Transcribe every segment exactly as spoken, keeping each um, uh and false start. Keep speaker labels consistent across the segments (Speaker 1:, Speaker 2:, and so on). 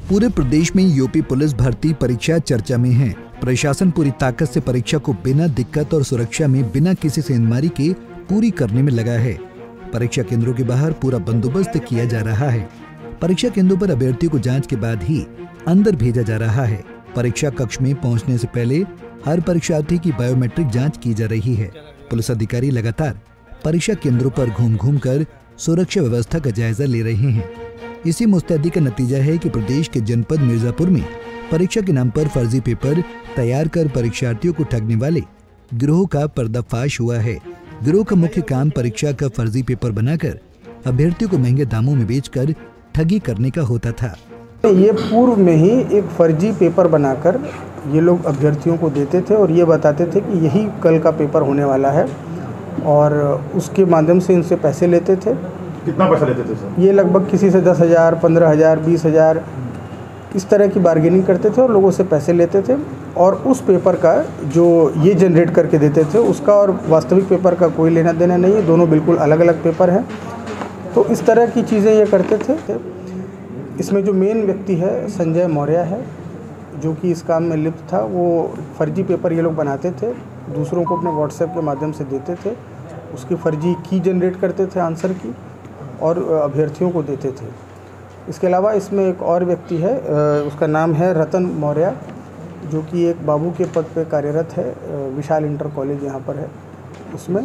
Speaker 1: पूरे प्रदेश में UP police भर्ती परीक्षा चर्चा में है। प्रशासन पूरी ताकत से परीक्षा को बिना दिक्कत और सुरक्षा में बिना किसी सेंधमारी के पूरी करने में लगा है। परीक्षा केंद्रों के बाहर पूरा बंदोबस्त किया जा रहा है। परीक्षा केंद्रों पर अभ्यर्थियों को जांच के बाद ही अंदर भेजा जा रहा है। परीक्षा कक्ष में पहुंचने से पहले हर परीक्षार्थी की बायोमेट्रिक जांच की जा रही है। पुलिस अधिकारी लगातार परीक्षा केंद्रों पर घूम घूम कर सुरक्षा व्यवस्था का जायजा ले रहे हैं। इसी मुस्तैदी का नतीजा है कि प्रदेश के जनपद मिर्जापुर में परीक्षा के नाम पर फर्जी पेपर तैयार कर परीक्षार्थियों को ठगने वाले गिरोह का पर्दाफाश हुआ है। गिरोह का मुख्य काम परीक्षा का फर्जी पेपर बनाकर अभ्यर्थियों को महंगे दामों में बेचकर ठगी करने का होता था।
Speaker 2: ये पूर्व में ही एक फर्जी पेपर बनाकर ये लोग अभ्यर्थियों को देते थे और ये बताते थे कि यही कल का पेपर होने वाला है और उसके माध्यम से इनसे पैसे लेते थे।
Speaker 3: कितना पैसा लेते थे सर?
Speaker 2: ये लगभग किसी से दस हज़ार, पंद्रह हज़ार, बीस हज़ार इस तरह की बार्गेनिंग करते थे और लोगों से पैसे लेते थे और उस पेपर का जो ये जनरेट करके देते थे उसका और वास्तविक पेपर का कोई लेना देना नहीं है। दोनों बिल्कुल अलग अलग पेपर हैं। तो इस तरह की चीज़ें ये करते थे। इसमें जो मेन व्यक्ति है संजय मौर्य है, जो कि इस काम में लिप्त था। वो फर्जी पेपर ये लोग बनाते थे, दूसरों को अपने व्हाट्सएप के माध्यम से देते थे, उसकी फर्जी की जनरेट करते थे आंसर की और अभ्यर्थियों को देते थे। इसके अलावा इसमें एक और व्यक्ति है, उसका नाम है रतन मौर्य, जो कि एक बाबू के पद पे कार्यरत है, विशाल इंटर कॉलेज यहाँ पर है उसमें।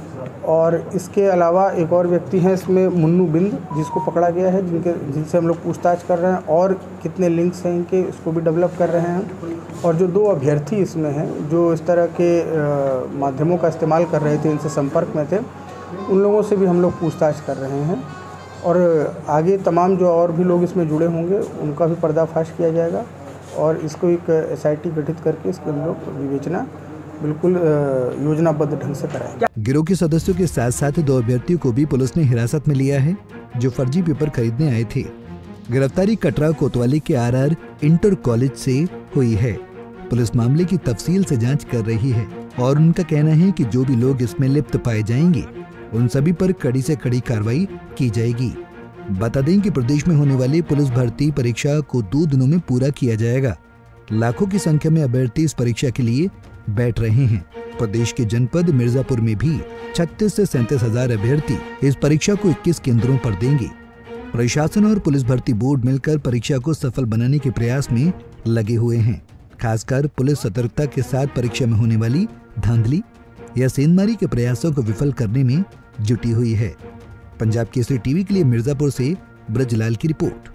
Speaker 2: और इसके अलावा एक और व्यक्ति हैं इसमें मुन्नू बिंद, जिसको पकड़ा गया है, जिनके जिनसे हम लोग पूछताछ कर रहे हैं और कितने लिंक्स हैं इनके, इसको भी डेवलप कर रहे हैं। और जो दो अभ्यर्थी इसमें हैं जो इस तरह के माध्यमों का इस्तेमाल कर रहे थे, इनसे संपर्क में थे, उन लोगों से भी हम लोग पूछताछ कर रहे हैं। और आगे तमाम जो और भी लोग इसमें जुड़े होंगे उनका भी पर्दाफाश किया जाएगा और इसको एक एस आई टी गठित करके इसके हम लोग विवेचना बिल्कुल योजनाबद्ध ढंग से कराएंगे।
Speaker 1: गिरोह के सदस्यों के साथ साथ दो अभ्यर्थियों को भी पुलिस ने हिरासत में लिया है, जो फर्जी पेपर खरीदने आए थे। गिरफ्तारी कटरा कोतवाली के आर आर इंटर कॉलेज से हुई है। पुलिस मामले की तफसील से जांच कर रही है और उनका कहना है कि जो भी लोग इसमें लिप्त पाए जाएंगे उन सभी पर कड़ी से कड़ी कार्रवाई की जाएगी। बता दें कि प्रदेश में होने वाली पुलिस भर्ती परीक्षा को दो दिनों में पूरा किया जाएगा। लाखों की संख्या में अभ्यर्थी इस परीक्षा के लिए बैठ रहे हैं। प्रदेश के जनपद मिर्जापुर में भी छत्तीस से सैंतीस हजार अभ्यर्थी इस परीक्षा को इक्कीस केंद्रों पर देंगे। प्रशासन और पुलिस भर्ती बोर्ड मिलकर परीक्षा को सफल बनाने के प्रयास में लगे हुए हैं। खासकर पुलिस सतर्कता के साथ परीक्षा में होने वाली धांधली या सेंधमारी के प्रयासों को विफल करने में जुटी हुई है। पंजाब केसरी टीवी के लिए मिर्जापुर से ब्रजलाल की रिपोर्ट।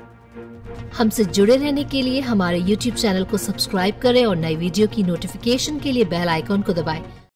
Speaker 4: हमसे जुड़े रहने के लिए हमारे यूट्यूब चैनल को सब्सक्राइब करें और नई वीडियो की नोटिफिकेशन के लिए बेल आइकॉन को दबाएं।